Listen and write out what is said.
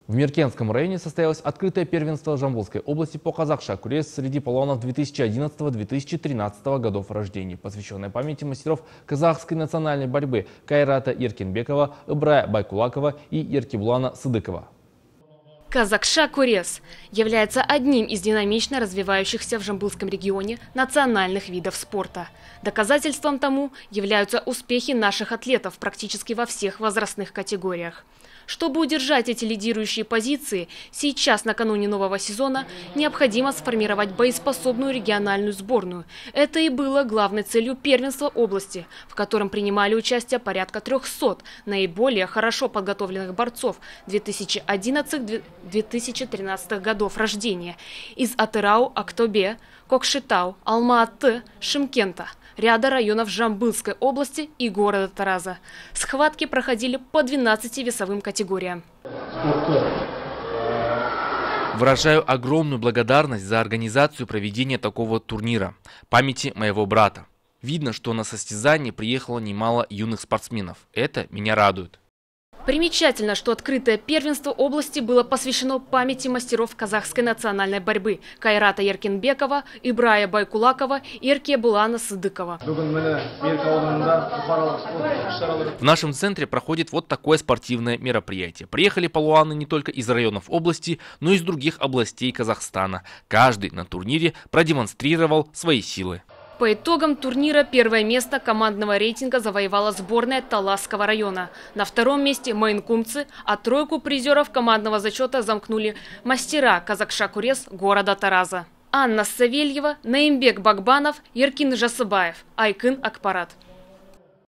В Миркенском районе состоялось открытое первенство Жамбылской области по казахша-курес среди палуанов 2011-2013 годов рождения, посвященное памяти мастеров казахской национальной борьбы Кайрата Еркенбекова, Ибрая Байкулакова и Еркебулана Сыдыкова. Казахша-курес является одним из динамично развивающихся в Жамбылском регионе национальных видов спорта. Доказательством тому являются успехи наших атлетов практически во всех возрастных категориях. Чтобы удержать эти лидирующие позиции, сейчас, накануне нового сезона, необходимо сформировать боеспособную региональную сборную. Это и было главной целью первенства области, в котором принимали участие порядка 300 наиболее хорошо подготовленных борцов 2011-2013 годов рождения из Атырау, Актобе, Кокшетау, Алма-Аты, Шымкента, ряда районов Жамбылской области и города Тараза. Схватки проходили по 12 весовым категориям. Выражаю огромную благодарность за организацию проведения такого турнира памяти моего брата. Видно, что на состязание приехало немало юных спортсменов. Это меня радует. Примечательно, что открытое первенство области было посвящено памяти мастеров казахской национальной борьбы Кайрата Еркенбекова, Ибрая Байкулакова и Еркебулана Сыдыкова. В нашем центре проходит вот такое спортивное мероприятие. Приехали палуаны не только из районов области, но и из других областей Казахстана. Каждый на турнире продемонстрировал свои силы. По итогам турнира первое место командного рейтинга завоевала сборная Таласского района. На втором месте майнкумцы, а тройку призеров командного зачета замкнули мастера казахша-курес города Тараза. Анна Савельева, Наимбек Багбанов, Еркин Жасыбаев, Айкын Акпарат.